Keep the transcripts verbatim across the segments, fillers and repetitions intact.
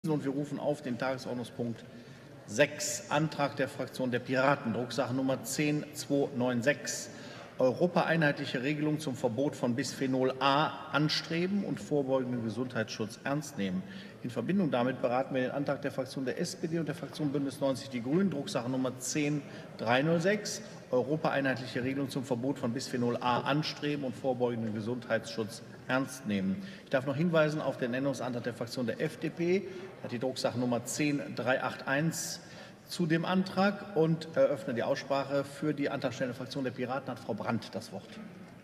Und wir rufen auf den Tagesordnungspunkt sechs, Antrag der Fraktion der Piraten, Drucksache Nummer zehn zweihundertsechsundneunzig, Europa einheitliche Regelung zum Verbot von Bisphenol A anstreben und vorbeugenden Gesundheitsschutz ernst nehmen. In Verbindung damit beraten wir den Antrag der Fraktion der S P D und der Fraktion Bündnis neunzig Die Grünen, Drucksache Nummer zehn dreihundertsechs, Europa einheitliche Regelung zum Verbot von Bisphenol A anstreben und vorbeugenden Gesundheitsschutz ernst nehmen. Ich darf noch hinweisen auf den Änderungsantrag der Fraktion der F D P, hat die Drucksache Nummer zehn dreihunderteinundachtzig zu dem Antrag, und eröffne die Aussprache. Für die antragstellende Fraktion der Piraten hat Frau Brandt das Wort.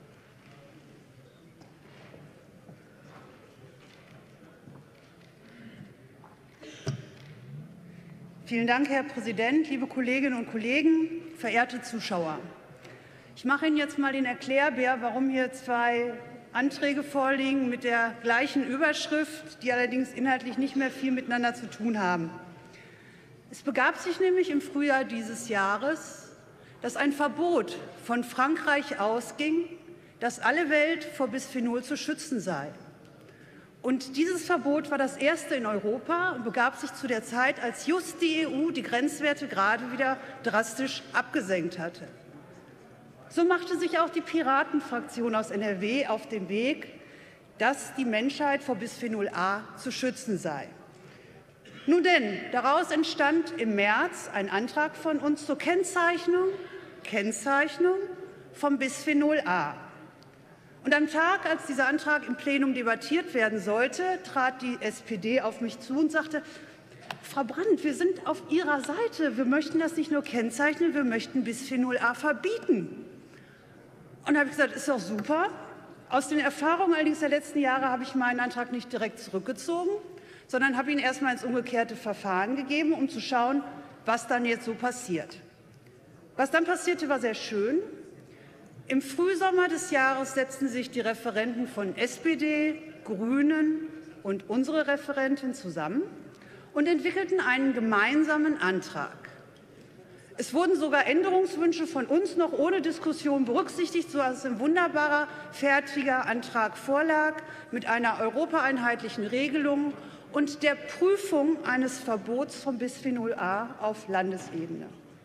Vielen Dank, Herr Präsident, liebe Kolleginnen und Kollegen, verehrte Zuschauer. Ich mache Ihnen jetzt mal den Erklärbär, warum hier zwei Anträge vorliegen mit der gleichen Überschrift, die allerdings inhaltlich nicht mehr viel miteinander zu tun haben. Es begab sich nämlich im Frühjahr dieses Jahres, dass ein Verbot von Frankreich ausging, dass alle Welt vor Bisphenol zu schützen sei. Und dieses Verbot war das erste in Europa und begab sich zu der Zeit, als just die E U die Grenzwerte gerade wieder drastisch abgesenkt hatte. So machte sich auch die Piratenfraktion aus N R W auf den Weg, dass die Menschheit vor Bisphenol A zu schützen sei. Nun denn, daraus entstand im März ein Antrag von uns zur Kennzeichnung, Kennzeichnung vom Bisphenol A. Und am Tag, als dieser Antrag im Plenum debattiert werden sollte, trat die S P D auf mich zu und sagte: Frau Brandt, wir sind auf Ihrer Seite. Wir möchten das nicht nur kennzeichnen, wir möchten Bisphenol A verbieten. Und da habe ich gesagt, ist doch super. Aus den Erfahrungen allerdings der letzten Jahre habe ich meinen Antrag nicht direkt zurückgezogen, sondern habe ihn erst mal ins umgekehrte Verfahren gegeben, um zu schauen, was dann jetzt so passiert. Was dann passierte, war sehr schön. Im Frühsommer des Jahres setzten sich die Referenten von S P D, Grünen und unsere Referentin zusammen und entwickelten einen gemeinsamen Antrag. Es wurden sogar Änderungswünsche von uns noch ohne Diskussion berücksichtigt, sodass ein wunderbarer, fertiger Antrag vorlag mit einer europaeinheitlichen Regelung und der Prüfung eines Verbots von Bisphenol A auf Landesebene.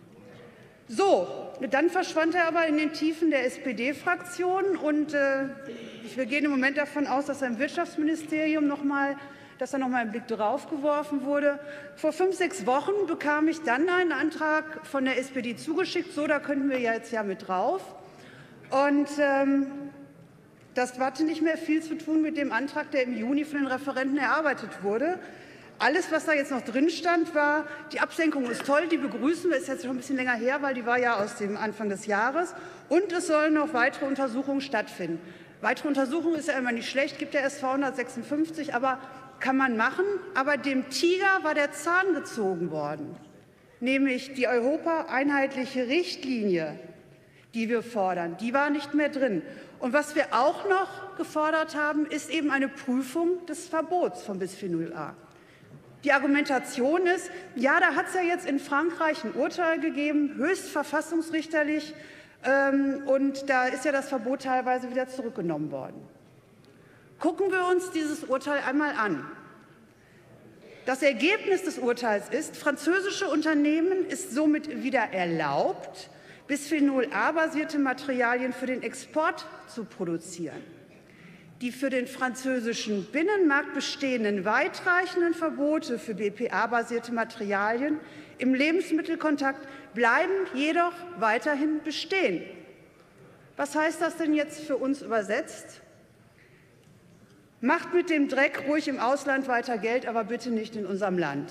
So, dann verschwand er aber in den Tiefen der S P D-Fraktion, und äh, wir gehen im Moment davon aus, dass er im Wirtschaftsministerium noch mal, dass da noch mal ein Blick drauf geworfen wurde. Vor fünf, sechs Wochen bekam ich dann einen Antrag von der S P D zugeschickt. So, da könnten wir jetzt ja mit drauf. Und ähm, das hatte nicht mehr viel zu tun mit dem Antrag, der im Juni von den Referenten erarbeitet wurde. Alles, was da jetzt noch drin stand, war, die Absenkung ist toll, die begrüßen wir, ist jetzt schon ein bisschen länger her, weil die war ja aus dem Anfang des Jahres. Und es sollen noch weitere Untersuchungen stattfinden. Weitere Untersuchungen ist ja immer nicht schlecht, gibt ja erst zweihundertsechsundfünfzig, aber kann man machen. Aber dem Tiger war der Zahn gezogen worden, nämlich die europaeinheitliche Richtlinie, die wir fordern, die war nicht mehr drin. Und was wir auch noch gefordert haben, ist eben eine Prüfung des Verbots von Bisphenol A. Die Argumentation ist, ja, da hat es ja jetzt in Frankreich ein Urteil gegeben, höchst verfassungsrichterlich, ähm, und da ist ja das Verbot teilweise wieder zurückgenommen worden. Gucken wir uns dieses Urteil einmal an. Das Ergebnis des Urteils ist, französische Unternehmen ist somit wieder erlaubt, Bisphenol A-basierte Materialien für den Export zu produzieren. Die für den französischen Binnenmarkt bestehenden weitreichenden Verbote für B P A-basierte Materialien im Lebensmittelkontakt bleiben jedoch weiterhin bestehen. Was heißt das denn jetzt für uns übersetzt? Macht mit dem Dreck ruhig im Ausland weiter Geld, aber bitte nicht in unserem Land.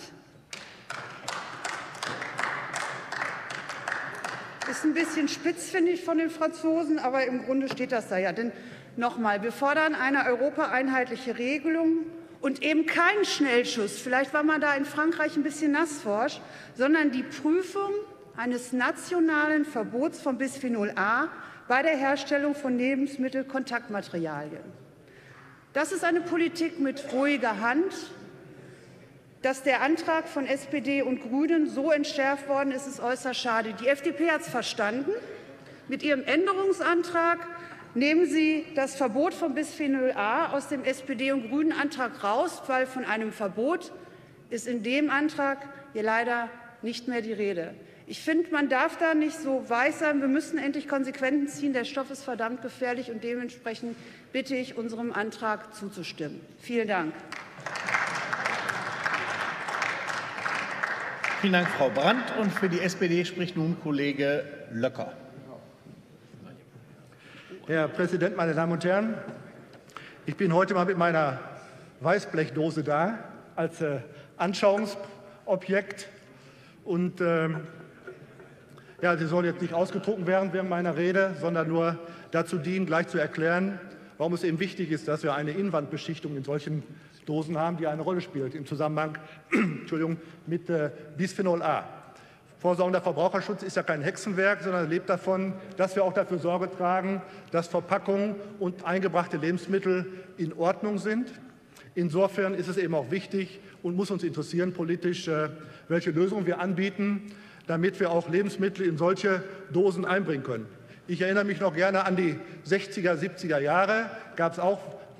Ist ein bisschen spitz, finde ich, von den Franzosen, aber im Grunde steht das da ja. Denn nochmal, wir fordern eine europaeinheitliche Regelung und eben keinen Schnellschuss. Vielleicht war man da in Frankreich ein bisschen nassforsch, sondern die Prüfung eines nationalen Verbots von Bisphenol A bei der Herstellung von Lebensmittelkontaktmaterialien. Das ist eine Politik mit ruhiger Hand. Dass der Antrag von S P D und Grünen so entschärft worden ist, ist äußerst schade. Die F D P hat es verstanden. Mit ihrem Änderungsantrag nehmen Sie das Verbot von Bisphenol A aus dem S P D- und Grünen-Antrag raus, weil von einem Verbot ist in dem Antrag hier leider nicht mehr die Rede. Ich finde, man darf da nicht so weich sein. Wir müssen endlich Konsequenzen ziehen. Der Stoff ist verdammt gefährlich, und dementsprechend bitte ich, unserem Antrag zuzustimmen. Vielen Dank. Vielen Dank, Frau Brandt. Und für die S P D spricht nun Kollege Löcker. Herr Präsident, meine Damen und Herren! Ich bin heute mal mit meiner Weißblechdose da als äh, Anschauungsobjekt. Und äh, ja, sie soll jetzt nicht ausgetrunken werden während meiner Rede, sondern nur dazu dienen, gleich zu erklären, warum es eben wichtig ist, dass wir eine Innenwandbeschichtung in solchen Dosen haben, die eine Rolle spielt im Zusammenhang Entschuldigung, mit äh, Bisphenol A. Vorsorgender Verbraucherschutz ist ja kein Hexenwerk, sondern lebt davon, dass wir auch dafür Sorge tragen, dass Verpackungen und eingebrachte Lebensmittel in Ordnung sind. Insofern ist es eben auch wichtig und muss uns interessieren politisch, äh, welche Lösungen wir anbieten, damit wir auch Lebensmittel in solche Dosen einbringen können. Ich erinnere mich noch gerne an die sechziger, siebziger Jahre, gab es auch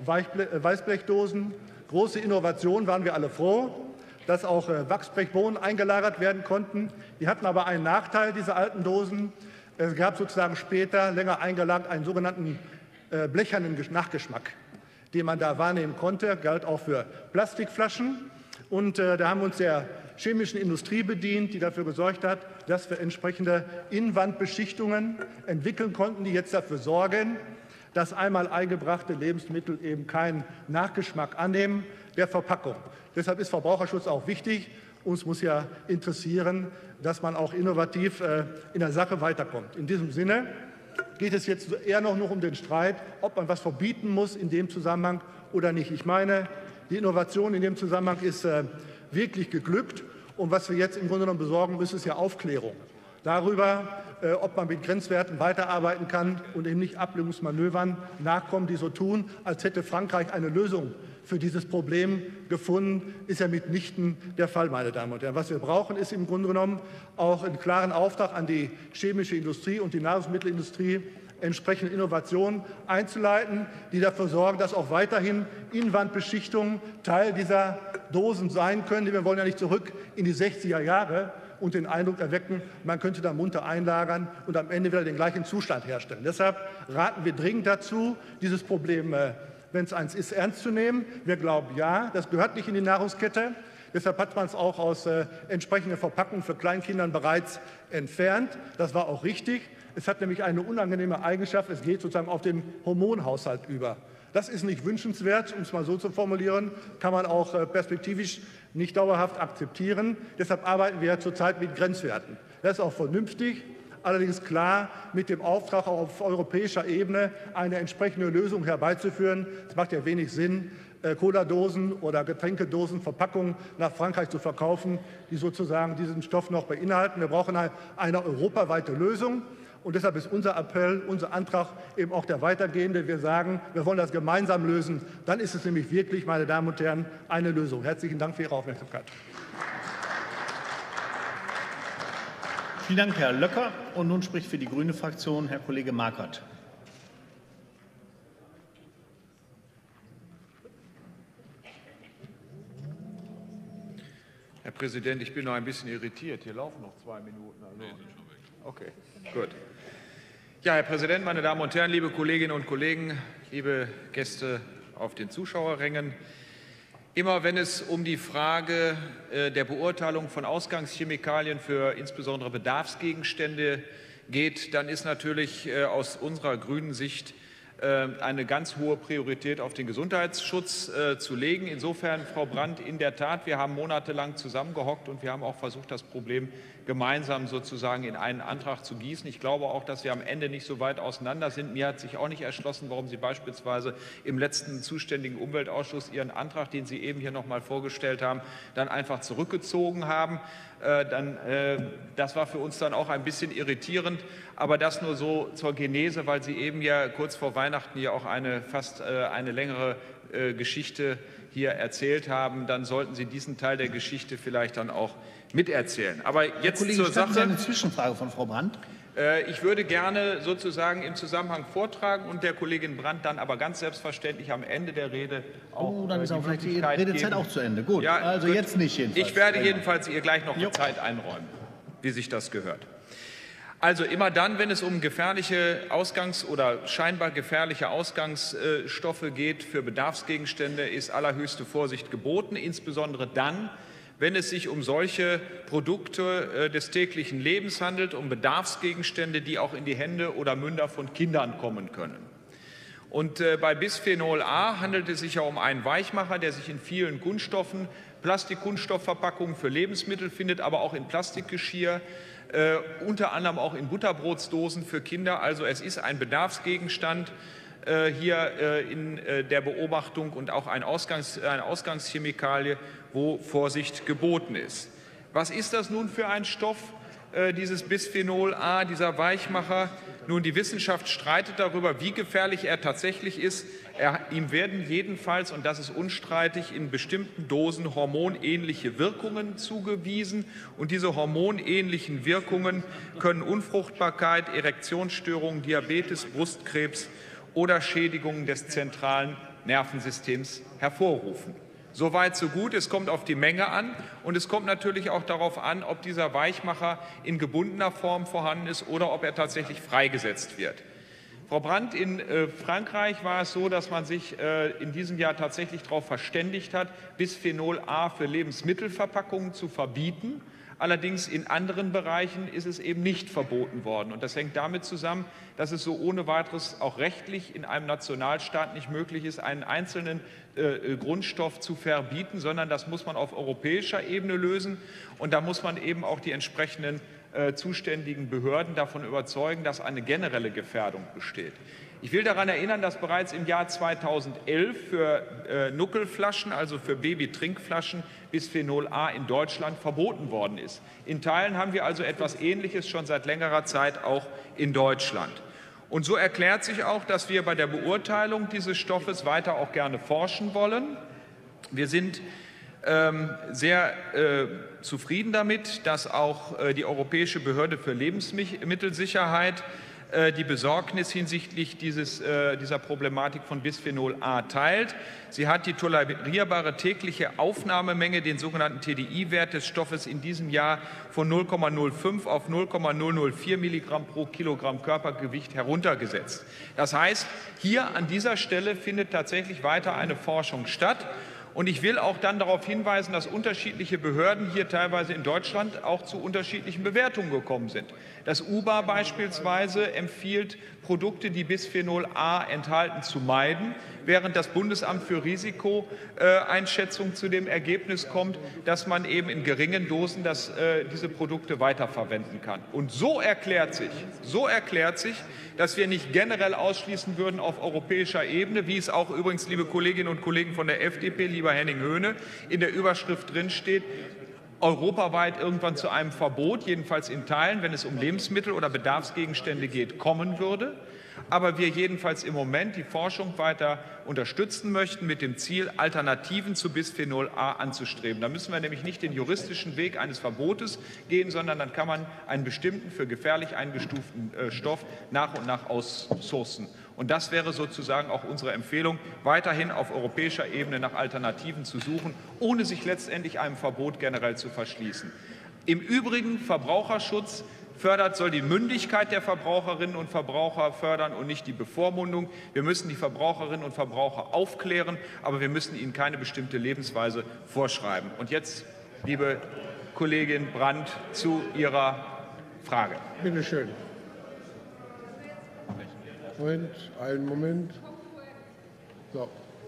Weißblechdosen. Große Innovation, waren wir alle froh, dass auch Wachsblechbohnen eingelagert werden konnten. Die hatten aber einen Nachteil, diese alten Dosen. Es gab sozusagen später, länger eingelagert, einen sogenannten äh, blechernen Nachgeschmack, den man da wahrnehmen konnte, galt auch für Plastikflaschen. Und äh, da haben wir uns der chemischen Industrie bedient, die dafür gesorgt hat, dass wir entsprechende Innenwandbeschichtungen entwickeln konnten, die jetzt dafür sorgen, dass einmal eingebrachte Lebensmittel eben keinen Nachgeschmack annehmen der Verpackung. Deshalb ist Verbraucherschutz auch wichtig. Uns muss ja interessieren, dass man auch innovativ äh, in der Sache weiterkommt. In diesem Sinne geht es jetzt eher noch nur um den Streit, ob man was verbieten muss in dem Zusammenhang oder nicht. Ich meine, die Innovation in dem Zusammenhang ist äh, wirklich geglückt. Und was wir jetzt im Grunde genommen besorgen müssen, ist ja Aufklärung darüber, äh, ob man mit Grenzwerten weiterarbeiten kann und eben nicht Ablehnungsmanövern nachkommen, die so tun, als hätte Frankreich eine Lösung für dieses Problem gefunden, ist ja mitnichten der Fall, meine Damen und Herren. Was wir brauchen, ist im Grunde genommen auch einen klaren Auftrag an die chemische Industrie und die Nahrungsmittelindustrie, entsprechende Innovationen einzuleiten, die dafür sorgen, dass auch weiterhin Innenwandbeschichtungen Teil dieser Dosen sein können. Wir wollen ja nicht zurück in die sechziger Jahre und den Eindruck erwecken, man könnte da munter einlagern und am Ende wieder den gleichen Zustand herstellen. Deshalb raten wir dringend dazu, dieses Problem, wenn es eins ist, ernst zu nehmen. Wir glauben, ja, das gehört nicht in die Nahrungskette. Deshalb hat man es auch aus äh, entsprechenden Verpackungen für Kleinkindern bereits entfernt. Das war auch richtig. Es hat nämlich eine unangenehme Eigenschaft. Es geht sozusagen auf den Hormonhaushalt über. Das ist nicht wünschenswert, um es mal so zu formulieren, kann man auch äh, perspektivisch nicht dauerhaft akzeptieren. Deshalb arbeiten wir zurzeit mit Grenzwerten. Das ist auch vernünftig. Allerdings klar mit dem Auftrag, auch auf europäischer Ebene eine entsprechende Lösung herbeizuführen. Es macht ja wenig Sinn, Cola-Dosen oder Getränkedosen, Verpackungen nach Frankreich zu verkaufen, die sozusagen diesen Stoff noch beinhalten. Wir brauchen eine europaweite Lösung. Und deshalb ist unser Appell, unser Antrag eben auch der weitergehende. Wir sagen, wir wollen das gemeinsam lösen. Dann ist es nämlich wirklich, meine Damen und Herren, eine Lösung. Herzlichen Dank für Ihre Aufmerksamkeit. Vielen Dank, Herr Löcker. Und nun spricht für die Grüne Fraktion Herr Kollege Markert. Herr Präsident, ich bin noch ein bisschen irritiert. Hier laufen noch zwei Minuten. Also. Okay, gut. Ja, Herr Präsident, meine Damen und Herren, liebe Kolleginnen und Kollegen, liebe Gäste auf den Zuschauerrängen. Immer wenn es um die Frage der Beurteilung von Ausgangschemikalien für insbesondere Bedarfsgegenstände geht, dann ist natürlich aus unserer grünen Sicht eine ganz hohe Priorität auf den Gesundheitsschutz zu legen. Insofern, Frau Brandt, in der Tat, wir haben monatelang zusammengehockt und wir haben auch versucht, das Problem gemeinsam sozusagen in einen Antrag zu gießen. Ich glaube auch, dass wir am Ende nicht so weit auseinander sind. Mir hat sich auch nicht erschlossen, warum Sie beispielsweise im letzten zuständigen Umweltausschuss Ihren Antrag, den Sie eben hier noch mal vorgestellt haben, dann einfach zurückgezogen haben. Äh, dann, äh, das war für uns dann auch ein bisschen irritierend, aber das nur so zur Genese, weil Sie eben ja kurz vor Weihnachten ja auch eine fast äh, eine längere äh, Geschichte hier erzählt haben. Dann sollten Sie diesen Teil der Geschichte vielleicht dann auch miterzählen. Aber jetzt Herr Kollege, zur Sache. Sie eine Zwischenfrage von Frau Brandt? Ich würde gerne sozusagen im Zusammenhang vortragen und der Kollegin Brandt dann aber ganz selbstverständlich am Ende der Rede auch Oh, dann ist die auch vielleicht die Möglichkeit Redezeit geben. auch zu Ende. Gut, Ja, also gut. jetzt nicht jedenfalls. Ich werde Genau. jedenfalls ihr gleich noch Jo. Zeit einräumen, wie sich das gehört. Also immer dann, wenn es um gefährliche Ausgangs- oder scheinbar gefährliche Ausgangsstoffe geht für Bedarfsgegenstände, ist allerhöchste Vorsicht geboten, insbesondere dann, wenn es sich um solche Produkte des täglichen Lebens handelt, um Bedarfsgegenstände, die auch in die Hände oder Münder von Kindern kommen können. Und bei Bisphenol A handelt es sich ja um einen Weichmacher, der sich in vielen Kunststoffen, Plastikkunststoffverpackungen für Lebensmittel findet, aber auch in Plastikgeschirr, äh, unter anderem auch in Butterbrotsdosen für Kinder. Also es ist ein Bedarfsgegenstand äh, hier äh, in äh, der Beobachtung und auch ein Ausgangs-, eine Ausgangschemikalie, wo Vorsicht geboten ist. Was ist das nun für ein Stoff, äh, dieses Bisphenol A, dieser Weichmacher? Nun, die Wissenschaft streitet darüber, wie gefährlich er tatsächlich ist. Er, ihm werden jedenfalls, und das ist unstreitig, in bestimmten Dosen hormonähnliche Wirkungen zugewiesen. Und diese hormonähnlichen Wirkungen können Unfruchtbarkeit, Erektionsstörungen, Diabetes, Brustkrebs oder Schädigungen des zentralen Nervensystems hervorrufen. Soweit, so gut. Es kommt auf die Menge an und es kommt natürlich auch darauf an, ob dieser Weichmacher in gebundener Form vorhanden ist oder ob er tatsächlich freigesetzt wird. Frau Brandt, in äh, Frankreich war es so, dass man sich äh, in diesem Jahr tatsächlich darauf verständigt hat, Bisphenol A für Lebensmittelverpackungen zu verbieten. Allerdings in anderen Bereichen ist es eben nicht verboten worden. Und das hängt damit zusammen, dass es so ohne weiteres auch rechtlich in einem Nationalstaat nicht möglich ist, einen einzelnen äh, Grundstoff zu verbieten, sondern das muss man auf europäischer Ebene lösen. Und da muss man eben auch die entsprechenden äh, zuständigen Behörden davon überzeugen, dass eine generelle Gefährdung besteht. Ich will daran erinnern, dass bereits im Jahr zweitausendelf für äh, Nuckelflaschen, also für Babytrinkflaschen, Bisphenol A in Deutschland verboten worden ist. In Teilen haben wir also etwas Ähnliches schon seit längerer Zeit auch in Deutschland. Und so erklärt sich auch, dass wir bei der Beurteilung dieses Stoffes weiter auch gerne forschen wollen. Wir sind ähm, sehr äh, zufrieden damit, dass auch äh, die Europäische Behörde für Lebensmittelsicherheit die Besorgnis hinsichtlich dieses, äh, dieser Problematik von Bisphenol A teilt. Sie hat die tolerierbare tägliche Aufnahmemenge, den sogenannten T D I-Wert des Stoffes, in diesem Jahr von null Komma null fünf auf null Komma null null vier Milligramm pro Kilogramm Körpergewicht heruntergesetzt. Das heißt, hier an dieser Stelle findet tatsächlich weiter eine Forschung statt. Und ich will auch dann darauf hinweisen, dass unterschiedliche Behörden hier teilweise in Deutschland auch zu unterschiedlichen Bewertungen gekommen sind. Das U B A beispielsweise empfiehlt, Produkte, die Bisphenol A enthalten, zu meiden, während das Bundesamt für Risikoeinschätzung zu dem Ergebnis kommt, dass man eben in geringen Dosen das, äh, diese Produkte weiterverwenden kann. Und so erklärt sich, so erklärt sich, dass wir nicht generell ausschließen würden auf europäischer Ebene, wie es auch übrigens, liebe Kolleginnen und Kollegen von der F D P, lieber Henning Höhne, in der Überschrift drinsteht, europaweit irgendwann zu einem Verbot, jedenfalls in Teilen, wenn es um Lebensmittel oder Bedarfsgegenstände geht, kommen würde. Aber wir jedenfalls im Moment die Forschung weiter unterstützen möchten, mit dem Ziel, Alternativen zu Bisphenol A anzustreben. Da müssen wir nämlich nicht den juristischen Weg eines Verbotes gehen, sondern dann kann man einen bestimmten, für gefährlich eingestuften äh, Stoff nach und nach aussourcen. Und das wäre sozusagen auch unsere Empfehlung, weiterhin auf europäischer Ebene nach Alternativen zu suchen, ohne sich letztendlich einem Verbot generell zu verschließen. Im Übrigen Verbraucherschutz fördert, soll die Mündigkeit der Verbraucherinnen und Verbraucher fördern und nicht die Bevormundung. Wir müssen die Verbraucherinnen und Verbraucher aufklären, aber wir müssen ihnen keine bestimmte Lebensweise vorschreiben. Und jetzt, liebe Kollegin Brandt, zu Ihrer Frage. Bitte schön. Moment, einen Moment. So.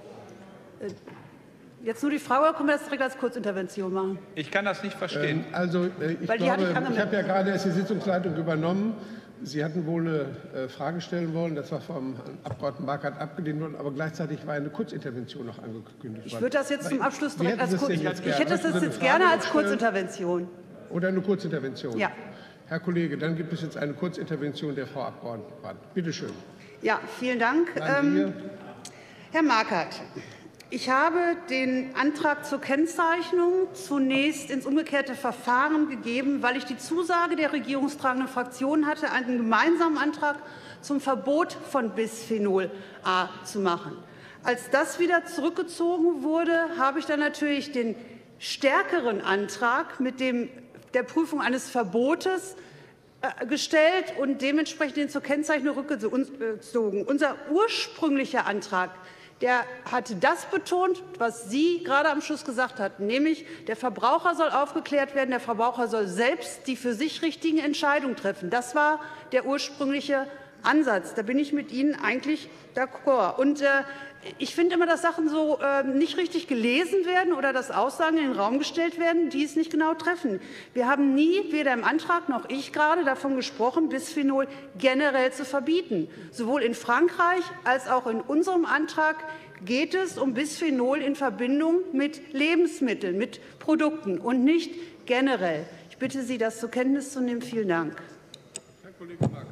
Jetzt nur die Frage, oder können wir das direkt als Kurzintervention machen? Ich kann das nicht verstehen. Ähm, also äh, ich Weil die glaube, hatte ich ich habe ja gerade erst die Sitzungsleitung übernommen. Sie hatten wohl eine äh, Frage stellen wollen, das war vom Abgeordneten Markert abgelehnt worden, aber gleichzeitig war eine Kurzintervention noch angekündigt worden. Ich würde das jetzt zum Abschluss Wie direkt hätten als Sie Kurz... es denn jetzt Ich hätte das gerne? jetzt Möchten Sie gerne eine als Frage stellen? Kurzintervention. Oder eine Kurzintervention? Ja. Herr Kollege, dann gibt es jetzt eine Kurzintervention der Frau Abgeordneten. Bitte schön. Ja, vielen Dank. Bleiben Sie Ähm, Herr Markert, Ich habe den Antrag zur Kennzeichnung zunächst ins umgekehrte Verfahren gegeben, weil ich die Zusage der regierungstragenden Fraktionen hatte, einen gemeinsamen Antrag zum Verbot von Bisphenol A zu machen. Als das wieder zurückgezogen wurde, habe ich dann natürlich den stärkeren Antrag mit dem, der Prüfung eines Verbotes äh, gestellt und dementsprechend den zur Kennzeichnung rückgezogen. Unser ursprünglicher Antrag, der hatte das betont, was Sie gerade am Schluss gesagt hatten, nämlich der Verbraucher soll aufgeklärt werden, der Verbraucher soll selbst die für sich richtigen Entscheidungen treffen. Das war der ursprüngliche Ansatz. Da bin ich mit Ihnen eigentlich d'accord. Und äh, ich finde immer, dass Sachen so äh, nicht richtig gelesen werden oder dass Aussagen in den Raum gestellt werden, die es nicht genau treffen. Wir haben nie, weder im Antrag noch ich gerade, davon gesprochen, Bisphenol generell zu verbieten. Sowohl in Frankreich als auch in unserem Antrag geht es um Bisphenol in Verbindung mit Lebensmitteln, mit Produkten und nicht generell. Ich bitte Sie, das zur Kenntnis zu nehmen. Vielen Dank. Herr Kollege Mark.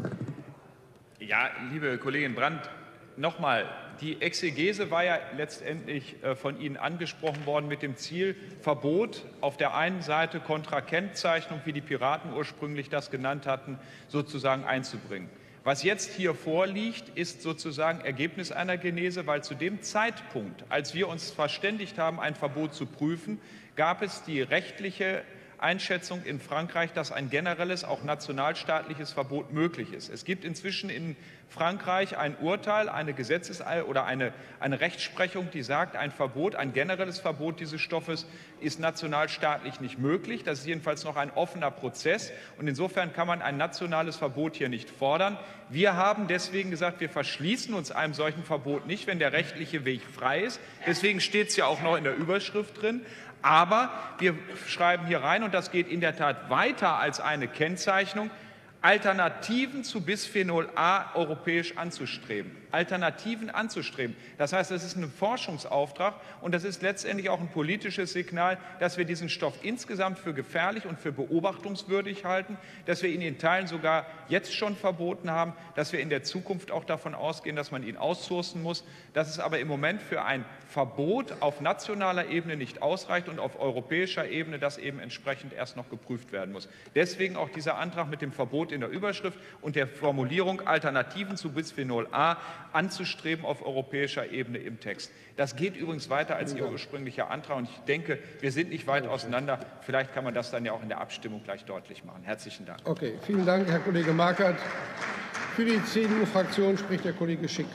Ja, liebe Kollegin Brandt, noch mal, die Exegese war ja letztendlich von Ihnen angesprochen worden mit dem Ziel, Verbot auf der einen Seite kontra Kennzeichnung, wie die Piraten ursprünglich das genannt hatten, sozusagen einzubringen. Was jetzt hier vorliegt, ist sozusagen Ergebnis einer Genese, weil zu dem Zeitpunkt, als wir uns verständigt haben, ein Verbot zu prüfen, gab es die rechtliche Einschätzung in Frankreich, dass ein generelles, auch nationalstaatliches Verbot möglich ist. Es gibt inzwischen in Frankreich ein Urteil, eine Gesetzes- oder eine, eine Rechtsprechung, die sagt, ein Verbot, ein generelles Verbot dieses Stoffes ist nationalstaatlich nicht möglich. Das ist jedenfalls noch ein offener Prozess. Und insofern kann man ein nationales Verbot hier nicht fordern. Wir haben deswegen gesagt, wir verschließen uns einem solchen Verbot nicht, wenn der rechtliche Weg frei ist. Deswegen steht es ja auch noch in der Überschrift drin. Aber wir schreiben hier rein, und das geht in der Tat weiter als eine Kennzeichnung, Alternativen zu Bisphenol A europäisch anzustreben. Alternativen anzustreben. Das heißt, das ist ein Forschungsauftrag und das ist letztendlich auch ein politisches Signal, dass wir diesen Stoff insgesamt für gefährlich und für beobachtungswürdig halten, dass wir ihn in Teilen sogar jetzt schon verboten haben, dass wir in der Zukunft auch davon ausgehen, dass man ihn aussourcen muss, dass es aber im Moment für ein Verbot auf nationaler Ebene nicht ausreicht und auf europäischer Ebene das eben entsprechend erst noch geprüft werden muss. Deswegen auch dieser Antrag mit dem Verbot in der Überschrift und der Formulierung Alternativen zu Bisphenol A anzustreben auf europäischer Ebene im Text. Das geht übrigens weiter als Ihr ursprünglicher Antrag und ich denke, wir sind nicht weit auseinander. Vielleicht kann man das dann ja auch in der Abstimmung gleich deutlich machen. Herzlichen Dank. Okay, vielen Dank, Herr Kollege Markert. Für die C D U-Fraktion spricht der Kollege Schick.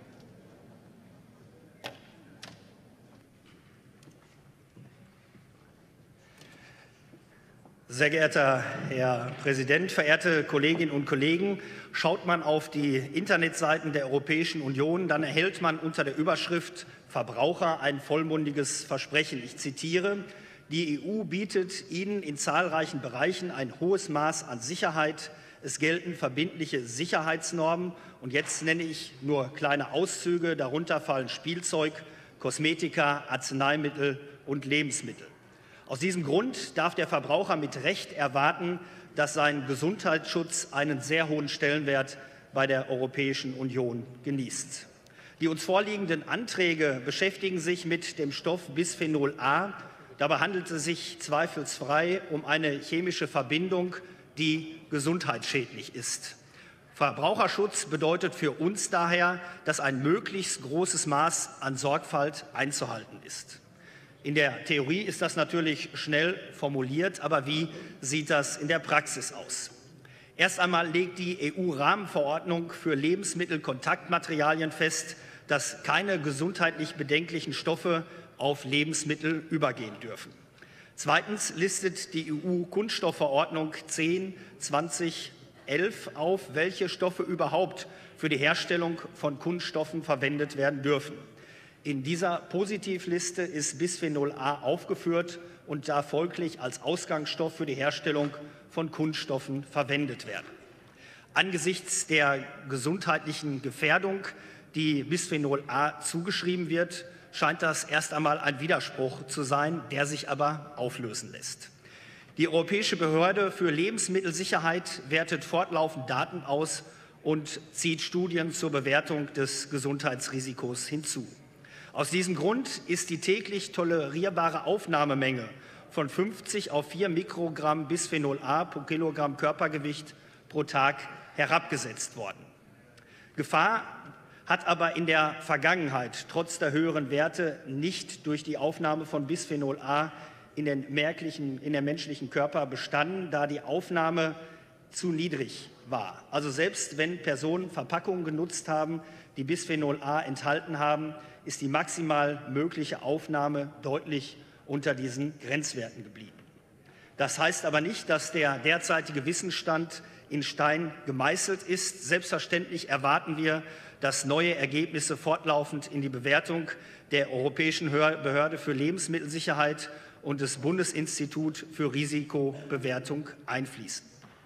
Sehr geehrter Herr Präsident, verehrte Kolleginnen und Kollegen! Schaut man auf die Internetseiten der Europäischen Union, dann erhält man unter der Überschrift Verbraucher ein vollmundiges Versprechen. Ich zitiere: Die E U bietet Ihnen in zahlreichen Bereichen ein hohes Maß an Sicherheit. Es gelten verbindliche Sicherheitsnormen. Und jetzt nenne ich nur kleine Auszüge. Darunter fallen Spielzeug, Kosmetika, Arzneimittel und Lebensmittel. Aus diesem Grund darf der Verbraucher mit Recht erwarten, dass sein Gesundheitsschutz einen sehr hohen Stellenwert bei der Europäischen Union genießt. Die uns vorliegenden Anträge beschäftigen sich mit dem Stoff Bisphenol A. Dabei handelt es sich zweifelsfrei um eine chemische Verbindung, die gesundheitsschädlich ist. Verbraucherschutz bedeutet für uns daher, dass ein möglichst großes Maß an Sorgfalt einzuhalten ist. In der Theorie ist das natürlich schnell formuliert, aber wie sieht das in der Praxis aus? Erst einmal legt die E U-Rahmenverordnung für Lebensmittelkontaktmaterialien fest, dass keine gesundheitlich bedenklichen Stoffe auf Lebensmittel übergehen dürfen. Zweitens listet die E U-Kunststoffverordnung zehn zweitausendelf auf, welche Stoffe überhaupt für die Herstellung von Kunststoffen verwendet werden dürfen. In dieser Positivliste ist Bisphenol A aufgeführt und darf folglich als Ausgangsstoff für die Herstellung von Kunststoffen verwendet werden. Angesichts der gesundheitlichen Gefährdung, die Bisphenol A zugeschrieben wird, scheint das erst einmal ein Widerspruch zu sein, der sich aber auflösen lässt. Die Europäische Behörde für Lebensmittelsicherheit wertet fortlaufend Daten aus und zieht Studien zur Bewertung des Gesundheitsrisikos hinzu. Aus diesem Grund ist die täglich tolerierbare Aufnahmemenge von fünfzig auf vier Mikrogramm Bisphenol A pro Kilogramm Körpergewicht pro Tag herabgesetzt worden. Gefahr hat aber in der Vergangenheit trotz der höheren Werte nicht durch die Aufnahme von Bisphenol A in den, merklichen, in den menschlichen Körper bestanden, da die Aufnahme zu niedrig war. Also selbst wenn Personen Verpackungen genutzt haben, die Bisphenol A enthalten haben, ist die maximal mögliche Aufnahme deutlich unter diesen Grenzwerten geblieben. Das heißt aber nicht, dass der derzeitige Wissensstand in Stein gemeißelt ist. Selbstverständlich erwarten wir, dass neue Ergebnisse fortlaufend in die Bewertung der Europäischen Behörde für Lebensmittelsicherheit und des Bundesinstituts für Risikobewertung einfließen.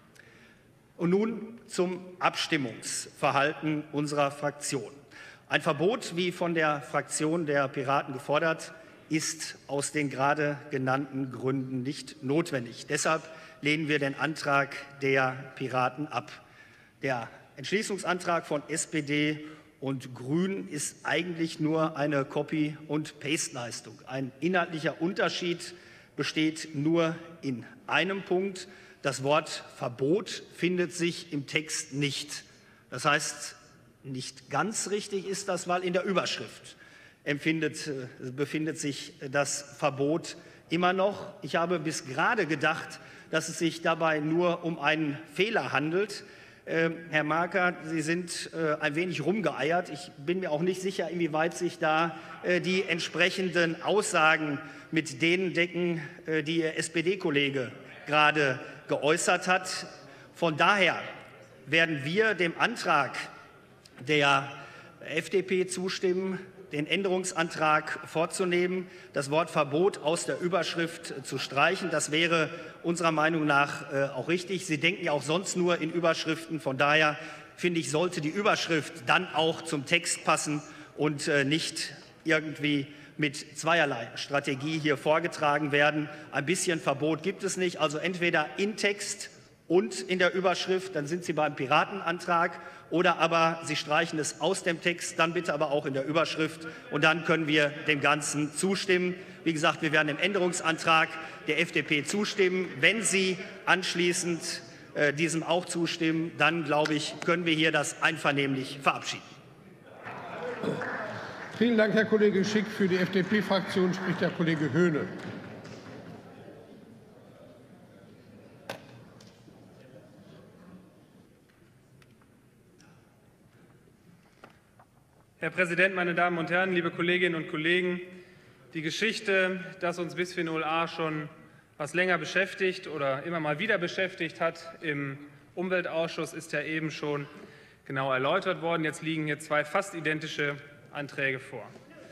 Und nun zum Abstimmungsverhalten unserer Fraktion. Ein Verbot, wie von der Fraktion der Piraten gefordert, ist aus den gerade genannten Gründen nicht notwendig. Deshalb lehnen wir den Antrag der Piraten ab. Der Entschließungsantrag von S P D und Grünen ist eigentlich nur eine Copy- und Paste-Leistung. Ein inhaltlicher Unterschied besteht nur in einem Punkt. Das Wort Verbot findet sich im Text nicht. Das heißt, nicht ganz richtig ist das, weil in der Überschrift empfindet, befindet sich das Verbot immer noch. Ich habe bis gerade gedacht, dass es sich dabei nur um einen Fehler handelt. Äh, Herr Marker, Sie sind äh, ein wenig rumgeeiert. Ich bin mir auch nicht sicher, inwieweit sich da äh, die entsprechenden Aussagen mit denen decken, äh, die Ihr S P D-Kollege gerade geäußert hat. Von daher werden wir dem Antrag der F D P zustimmen, den Änderungsantrag vorzunehmen, das Wort Verbot aus der Überschrift zu streichen. Das wäre unserer Meinung nach äh, auch richtig. Sie denken ja auch sonst nur in Überschriften. Von daher finde ich, sollte die Überschrift dann auch zum Text passen und äh, nicht irgendwie mit zweierlei Strategie hier vorgetragen werden. Ein bisschen Verbot gibt es nicht. Also entweder in Text und in der Überschrift, dann sind Sie beim Piratenantrag, oder aber Sie streichen es aus dem Text, dann bitte aber auch in der Überschrift, und dann können wir dem Ganzen zustimmen. Wie gesagt, wir werden dem Änderungsantrag der F D P zustimmen. Wenn Sie anschließend äh, diesem auch zustimmen, dann, glaube ich, können wir hier das einvernehmlich verabschieden. Vielen Dank, Herr Kollege Schick. Für die F D P-Fraktion spricht der Kollege Höhne. Herr Präsident, meine Damen und Herren, liebe Kolleginnen und Kollegen! Die Geschichte, dass uns Bisphenol A schon etwas länger beschäftigt oder immer mal wieder beschäftigt hat im Umweltausschuss, ist ja eben schon genau erläutert worden. Jetzt liegen hier zwei fast identische Anträge vor.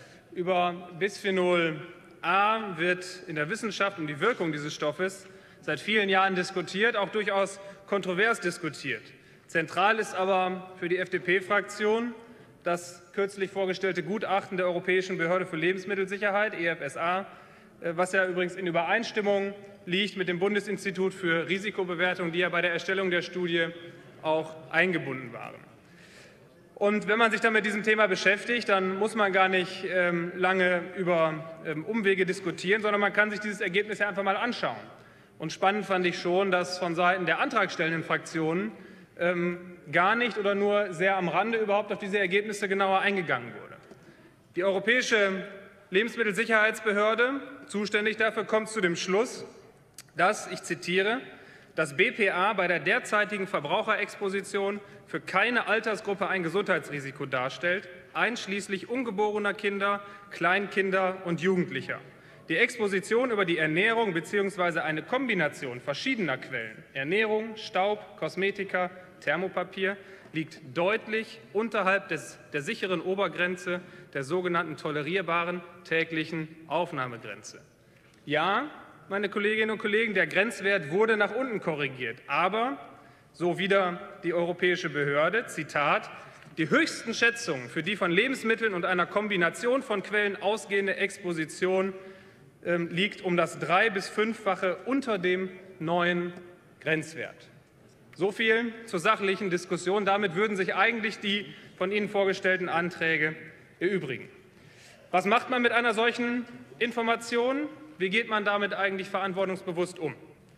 Über Bisphenol A wird in der Wissenschaft um die Wirkung dieses Stoffes seit vielen Jahren diskutiert, auch durchaus kontrovers diskutiert. Zentral ist aber für die F D P-Fraktion das kürzlich vorgestellte Gutachten der Europäischen Behörde für Lebensmittelsicherheit, E F S A, was ja übrigens in Übereinstimmung liegt mit dem Bundesinstitut für Risikobewertung, die ja bei der Erstellung der Studie auch eingebunden waren. Und wenn man sich dann mit diesem Thema beschäftigt, dann muss man gar nicht ähm, lange über ähm, Umwege diskutieren, sondern man kann sich dieses Ergebnis ja einfach mal anschauen. Und spannend fand ich schon, dass von Seiten der antragstellenden Fraktionen ähm, gar nicht oder nur sehr am Rande überhaupt auf diese Ergebnisse genauer eingegangen wurde. Die Europäische Lebensmittelsicherheitsbehörde, zuständig dafür, kommt zu dem Schluss, dass, ich zitiere, das B P A bei der derzeitigen Verbraucherexposition für keine Altersgruppe ein Gesundheitsrisiko darstellt, einschließlich ungeborener Kinder, Kleinkinder und Jugendlicher. Die Exposition über die Ernährung bzw. eine Kombination verschiedener Quellen, Ernährung, Staub, Kosmetika, Thermopapier, liegt deutlich unterhalb des, der sicheren Obergrenze der sogenannten tolerierbaren täglichen Aufnahmegrenze. Ja, meine Kolleginnen und Kollegen, der Grenzwert wurde nach unten korrigiert, aber, so wieder die Europäische Behörde, Zitat, die höchsten Schätzungen für die von Lebensmitteln und einer Kombination von Quellen ausgehende Exposition äh, liegt um das drei- bis fünffache unter dem neuen Grenzwert. So viel zur sachlichen Diskussion. Damit würden sich eigentlich die von Ihnen vorgestellten Anträge erübrigen. Was macht man mit einer solchen Information? Wie geht man damit eigentlich verantwortungsbewusst um?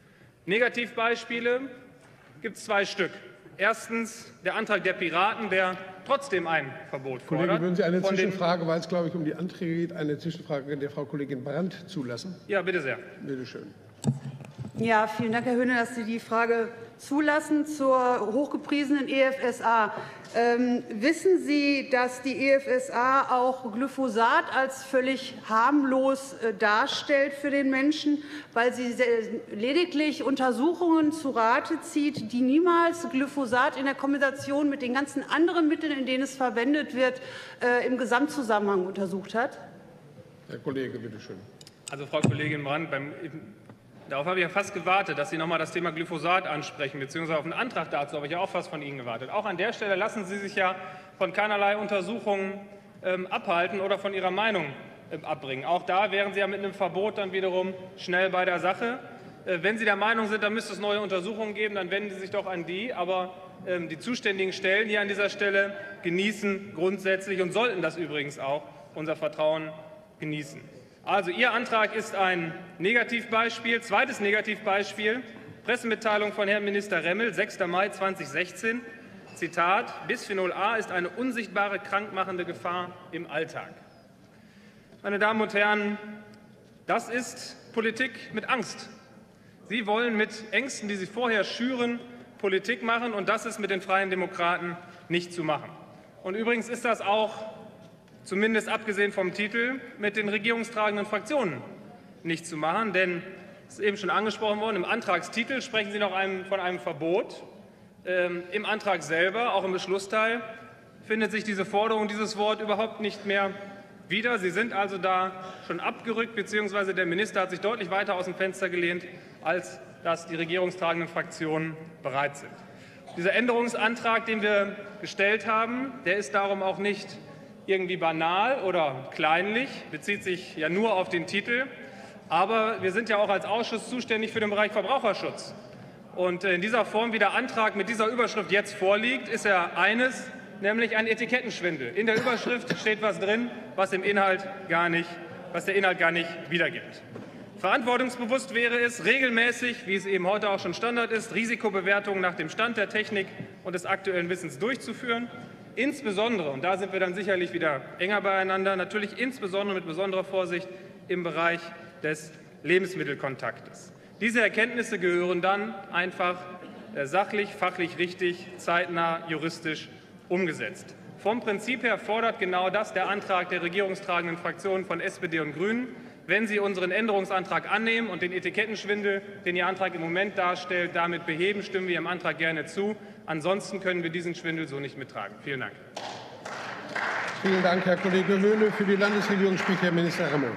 Negativbeispiele gibt es zwei Stück. Erstens der Antrag der Piraten, der trotzdem ein Verbot fordert. Kollege, würden Sie eine Zwischenfrage, weil es, glaube ich, um die Anträge geht, eine Zwischenfrage der Frau Kollegin Brandt zulassen? Ja, bitte sehr. Bitte schön. Ja, vielen Dank, Herr Höhne, dass Sie die Frage zulassen zur hochgepriesenen E F S A. Ähm, wissen Sie, dass die E F S A auch Glyphosat als völlig harmlos äh, darstellt für den Menschen, weil sie lediglich Untersuchungen zu Rate zieht, die niemals Glyphosat in der Kombination mit den ganzen anderen Mitteln, in denen es verwendet wird, äh, im Gesamtzusammenhang untersucht hat? Herr Kollege, bitte schön. Also, Frau Kollegin Brandt, beim Darauf habe ich ja fast gewartet, dass Sie noch mal das Thema Glyphosat ansprechen, beziehungsweise auf einen Antrag dazu habe ich ja auch fast von Ihnen gewartet. Auch an der Stelle lassen Sie sich ja von keinerlei Untersuchungen ähm, abhalten oder von Ihrer Meinung ähm, abbringen. Auch da wären Sie ja mit einem Verbot dann wiederum schnell bei der Sache. Äh, wenn Sie der Meinung sind, dann müsste es neue Untersuchungen geben, dann wenden Sie sich doch an die. Aber ähm, die zuständigen Stellen hier an dieser Stelle genießen grundsätzlich und sollten das übrigens auch unser Vertrauen genießen. Also Ihr Antrag ist ein Negativbeispiel. Zweites Negativbeispiel, Pressemitteilung von Herrn Minister Remmel, sechster Mai zweitausendsechzehn. Zitat, Bisphenol A ist eine unsichtbare krankmachende Gefahr im Alltag. Meine Damen und Herren, das ist Politik mit Angst. Sie wollen mit Ängsten, die Sie vorher schüren, Politik machen, und das ist mit den Freien Demokraten nicht zu machen. Und übrigens ist das auch, zumindest abgesehen vom Titel, mit den regierungstragenden Fraktionen nicht zu machen. Denn, es ist eben schon angesprochen worden, im Antragstitel sprechen Sie noch einem, von einem Verbot. Ähm, Im Antrag selber, auch im Beschlussteil, findet sich diese Forderung, dieses Wort überhaupt nicht mehr wieder. Sie sind also da schon abgerückt, beziehungsweise der Minister hat sich deutlich weiter aus dem Fenster gelehnt, als dass die regierungstragenden Fraktionen bereit sind. Dieser Änderungsantrag, den wir gestellt haben, der ist darum auch nicht irgendwie banal oder kleinlich, bezieht sich ja nur auf den Titel. Aber wir sind ja auch als Ausschuss zuständig für den Bereich Verbraucherschutz. Und in dieser Form, wie der Antrag mit dieser Überschrift jetzt vorliegt, ist er eines, nämlich ein Etikettenschwindel. In der Überschrift steht was drin, was, im Inhalt gar nicht, was der Inhalt gar nicht wiedergibt. Verantwortungsbewusst wäre es, regelmäßig, wie es eben heute auch schon Standard ist, Risikobewertungen nach dem Stand der Technik und des aktuellen Wissens durchzuführen. Insbesondere, und da sind wir dann sicherlich wieder enger beieinander, natürlich insbesondere mit besonderer Vorsicht im Bereich des Lebensmittelkontaktes. Diese Erkenntnisse gehören dann einfach sachlich, fachlich richtig, zeitnah, juristisch umgesetzt. Vom Prinzip her fordert genau das der Antrag der regierungstragenden Fraktionen von S P D und Grünen. Wenn Sie unseren Änderungsantrag annehmen und den Etikettenschwindel, den Ihr Antrag im Moment darstellt, damit beheben, stimmen wir Ihrem Antrag gerne zu. Ansonsten können wir diesen Schwindel so nicht mittragen. Vielen Dank. Vielen Dank, Herr Kollege Höhne. Für die Landesregierung spricht Herr Minister Remmel.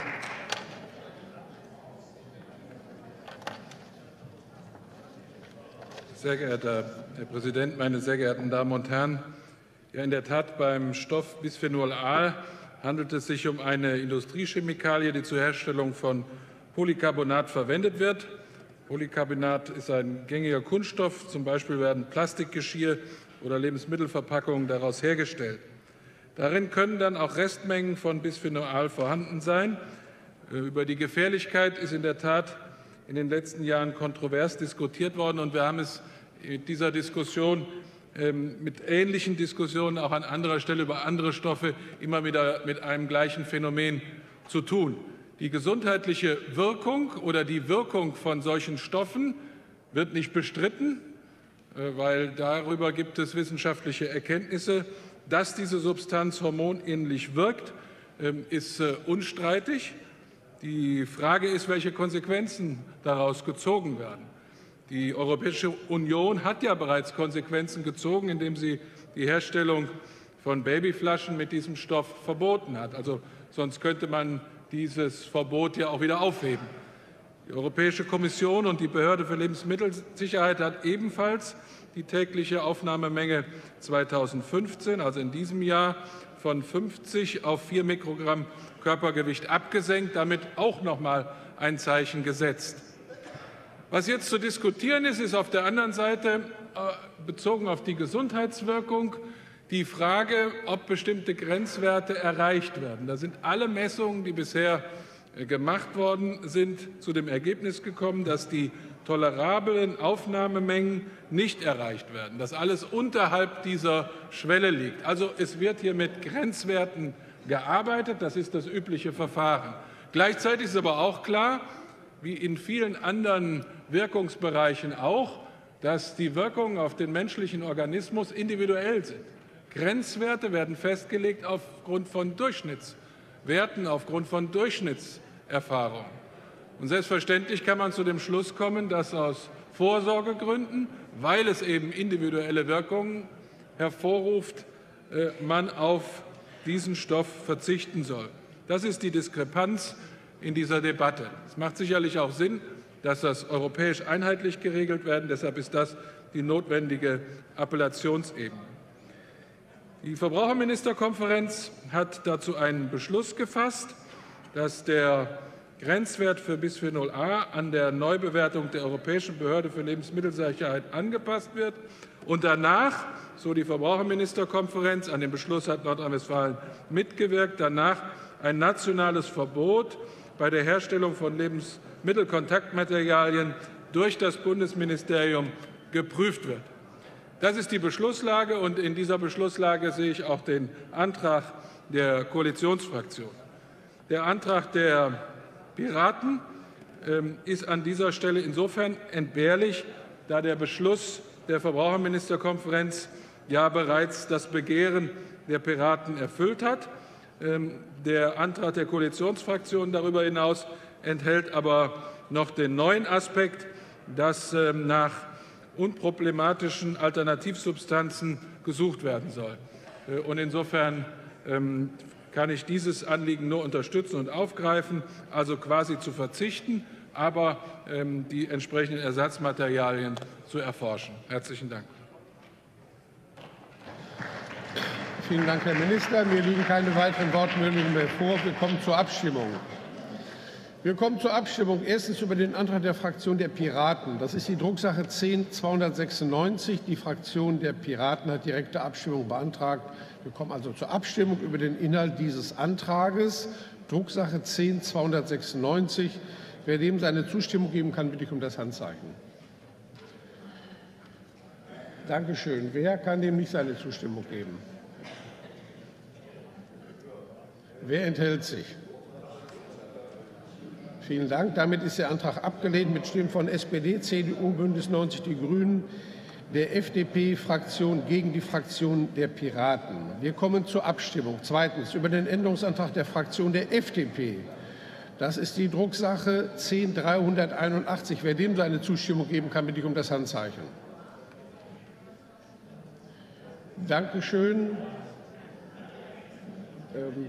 Sehr geehrter Herr Präsident, meine sehr geehrten Damen und Herren! Ja, in der Tat, beim Stoff Bisphenol A handelt es sich um eine Industriechemikalie, die zur Herstellung von Polycarbonat verwendet wird. Polycarbonat ist ein gängiger Kunststoff. Zum Beispiel werden Plastikgeschirr oder Lebensmittelverpackungen daraus hergestellt. Darin können dann auch Restmengen von Bisphenol A vorhanden sein. Über die Gefährlichkeit ist in der Tat in den letzten Jahren kontrovers diskutiert worden, und wir haben es mit dieser Diskussion, mit ähnlichen Diskussionen auch an anderer Stelle über andere Stoffe immer wieder mit einem gleichen Phänomen zu tun. Die gesundheitliche Wirkung oder die Wirkung von solchen Stoffen wird nicht bestritten, weil darüber gibt es wissenschaftliche Erkenntnisse. Dass diese Substanz hormonähnlich wirkt, ist unstreitig. Die Frage ist, welche Konsequenzen daraus gezogen werden. Die Europäische Union hat ja bereits Konsequenzen gezogen, indem sie die Herstellung von Babyflaschen mit diesem Stoff verboten hat. Also sonst könnte man dieses Verbot ja auch wieder aufheben. Die Europäische Kommission und die Behörde für Lebensmittelsicherheit hat ebenfalls die tägliche Aufnahmemenge zweitausendfünfzehn, also in diesem Jahr, von fünfzig auf vier Mikrogramm Körpergewicht abgesenkt, damit auch noch mal ein Zeichen gesetzt. Was jetzt zu diskutieren ist, ist auf der anderen Seite bezogen auf die Gesundheitswirkung die Frage, ob bestimmte Grenzwerte erreicht werden. Da sind alle Messungen, die bisher gemacht worden sind, zu dem Ergebnis gekommen, dass die tolerablen Aufnahmemengen nicht erreicht werden, dass alles unterhalb dieser Schwelle liegt. Also es wird hier mit Grenzwerten gearbeitet, das ist das übliche Verfahren. Gleichzeitig ist aber auch klar, wie in vielen anderen Wirkungsbereichen auch, dass die Wirkungen auf den menschlichen Organismus individuell sind. Grenzwerte werden festgelegt aufgrund von Durchschnittswerten, aufgrund von Durchschnittserfahrungen. Und selbstverständlich kann man zu dem Schluss kommen, dass aus Vorsorgegründen, weil es eben individuelle Wirkungen hervorruft, man auf diesen Stoff verzichten soll. Das ist die Diskrepanz in dieser Debatte. Es macht sicherlich auch Sinn, dass das europäisch einheitlich geregelt werden. Deshalb ist das die notwendige Appellationsebene. Die Verbraucherministerkonferenz hat dazu einen Beschluss gefasst, dass der Grenzwert für Bisphenol A an der Neubewertung der Europäischen Behörde für Lebensmittelsicherheit angepasst wird und danach, so die Verbraucherministerkonferenz, an dem Beschluss hat Nordrhein-Westfalen mitgewirkt, danach ein nationales Verbot bei der Herstellung von Lebensmittelkontaktmaterialien durch das Bundesministerium geprüft wird. Das ist die Beschlusslage, und in dieser Beschlusslage sehe ich auch den Antrag der Koalitionsfraktion. Der Antrag der Piraten ähm, ist an dieser Stelle insofern entbehrlich, da der Beschluss der Verbraucherministerkonferenz ja bereits das Begehren der Piraten erfüllt hat. Ähm, der Antrag der Koalitionsfraktion darüber hinaus enthält aber noch den neuen Aspekt, dass ähm, nach unproblematischen Alternativsubstanzen gesucht werden soll. Äh, und insofern ähm, kann ich dieses Anliegen nur unterstützen und aufgreifen, also quasi zu verzichten, aber ähm, die entsprechenden Ersatzmaterialien zu erforschen. Herzlichen Dank. Vielen Dank, Herr Minister. Mir liegen keine weiteren Wortmeldungen mehr vor. Wir kommen zur Abstimmung. Wir kommen zur Abstimmung. Erstens über den Antrag der Fraktion der Piraten. Das ist die Drucksache zehn zweihundertsechsundneunzig. Die Fraktion der Piraten hat direkte Abstimmung beantragt. Wir kommen also zur Abstimmung über den Inhalt dieses Antrages. Drucksache zehn zweihundertsechsundneunzig. Wer dem seine Zustimmung geben kann, bitte ich um das Handzeichen. Danke schön. Wer kann dem nicht seine Zustimmung geben? Wer enthält sich? Vielen Dank. Damit ist der Antrag abgelehnt mit Stimmen von S P D, C D U, Bündnis neunzig Die Grünen, der F D P-Fraktion gegen die Fraktion der Piraten. Wir kommen zur Abstimmung. Zweitens über den Änderungsantrag der Fraktion der F D P. Das ist die Drucksache zehn dreihunderteinundachtzig. Wer dem seine Zustimmung geben kann, bitte ich um das Handzeichen. Danke schön. Ähm,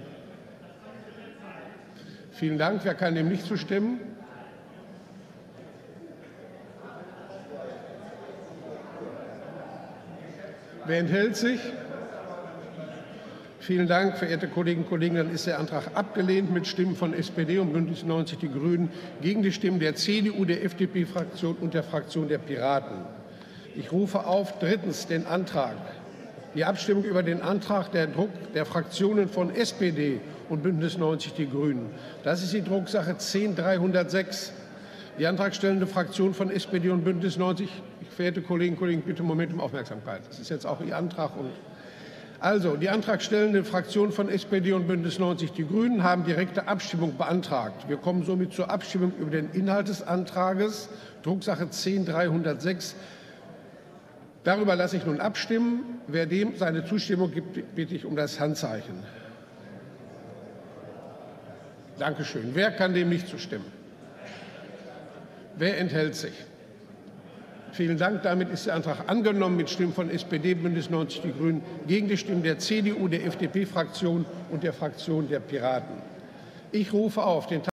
vielen Dank. Wer kann dem nicht zustimmen? Wer enthält sich? Vielen Dank, verehrte Kolleginnen und Kollegen. Dann ist der Antrag abgelehnt mit Stimmen von S P D und Bündnis neunzig Die Grünen gegen die Stimmen der C D U, der F D P-Fraktion und der Fraktion der Piraten. Ich rufe auf drittens den Antrag, die Abstimmung über den Antrag der, Druck, der Fraktionen von S P D und Bündnis neunzig Die Grünen. Das ist die Drucksache zehn dreihundertsechs. Die antragstellende Fraktion von S P D und Bündnis neunzig, verehrte Kolleginnen und Kollegen, bitte einen Moment um Aufmerksamkeit. Das ist jetzt auch Ihr Antrag. Und also, die antragstellende Fraktion von S P D und Bündnis neunzig Die Grünen haben direkte Abstimmung beantragt. Wir kommen somit zur Abstimmung über den Inhalt des Antrages, Drucksache zehn dreihundertsechs. Darüber lasse ich nun abstimmen. Wer dem seine Zustimmung gibt, bitte ich um das Handzeichen. Danke schön. Wer kann dem nicht zustimmen? Wer enthält sich? Vielen Dank. Damit ist der Antrag angenommen mit Stimmen von S P D, Bündnis neunzig Die Grünen gegen die Stimmen der C D U, der F D P-Fraktion und der Fraktion der Piraten. Ich rufe auf den